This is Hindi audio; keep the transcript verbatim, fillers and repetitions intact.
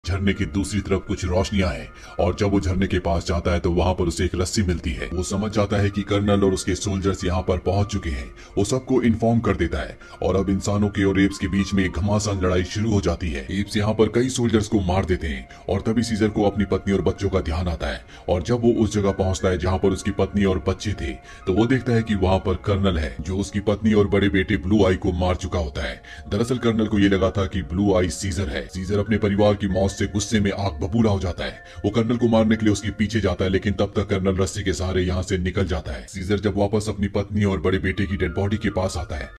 झरने की दूसरी तरफ कुछ रोशनियां हैं और जब वो झरने के पास जाता है तो वहां पर उसे एक रस्सी मिलती है। वो समझ जाता है कि कर्नल और उसके सोल्जर्स यहाँ पर पहुंच चुके हैं। वो सबको इन्फॉर्म कर देता है और अब इंसानों के और एप्स के बीच में एक घमासान लड़ाई शुरू हो जाती है। एप्स यहाँ पर कई सोल्जर्स को मार देते हैं और तभी सीजर को अपनी पत्नी और बच्चों का ध्यान आता है और जब वो उस जगह पहुंचता है जहाँ पर उसकी पत्नी और बच्चे थे तो वो देखता है कि वहाँ पर कर्नल है जो उसकी पत्नी और बड़े बेटे ब्लू आई को मार चुका होता है। दरअसल कर्नल को ये लगा था कि ब्लू आई सीजर है। सीजर अपने परिवार की मौत से गुस्से में आग बबूला हो जाता है। वो कर्नल को मारने के लिए उसके पीछे जाता है लेकिन तब तक कर्नल रस्सी के सहारे यहाँ से निकल जाता है। सीजर जब वापस अपनी पत्नी और बड़े बेटे की डेड बॉडी के पास आता है